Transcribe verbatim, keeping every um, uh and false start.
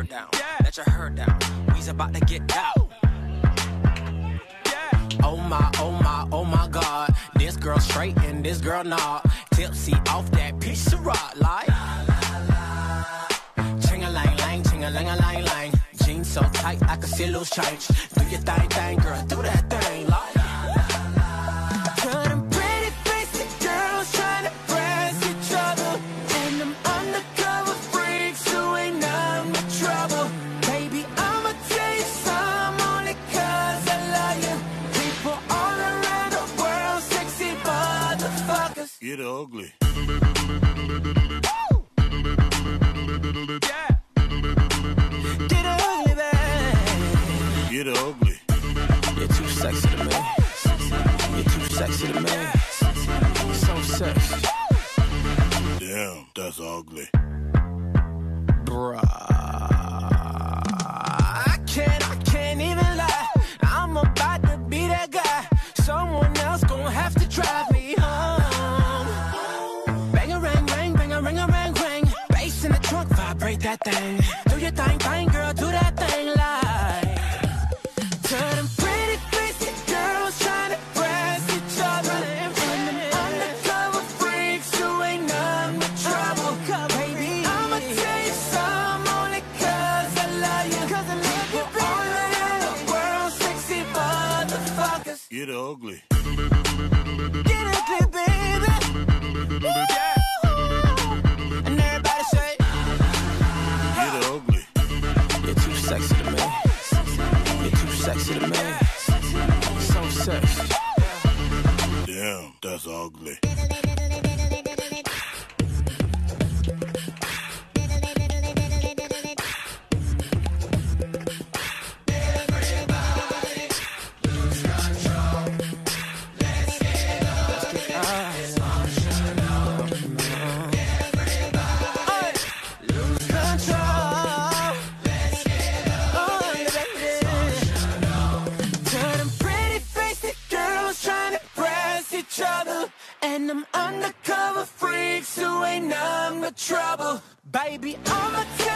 herd down. Let your herd down. We's about to get down. Oh my, oh my, oh my God. This girl straight and this girl not. Tipsy off that piece of rock like. Ching-a-lang-lang, ching-a-lang-a-lang-lang. Jeans so tight I can see loose change. Do your thing, thing, girl, do that thing like. Tell them pretty basic girls trying to press each other. And them undercover freaks who ain't none but trouble. Baby, I'ma tell you some only cause I love you. People all around the world, sexy motherfuckers. Get ugly. Yeah. Get ugly, babe. Get ugly. You're too sexy to me. You're too sexy to me. So sexy. Damn, that's ugly. Bruh. I can't, I can't even lie. I'm about to be that guy. Someone else gon' have to drive me home. Bang a rang, rang, bang a ring a rang, rang. Bass in the trunk, vibrate that thing. Do your thing, thing, girl, do that thing like. Tell them pretty basic girls trying to press each other. And them undercover freaks who ain't none but trouble. Baby, I'ma tell you some only cause I love you. Cause I love you, baby. All around the world, sexy motherfuckers. Get ugly. Get ugly, baby. Yeah. And everybody say, Get ugly. you're too sexy to me. You're too sexy to me. So sexy. Damn, that's ugly. Lose control. Oh, baby. Tell them pretty basic girls trying to press each other. And them undercover freaks who ain't none but trouble. Baby, I'ma tell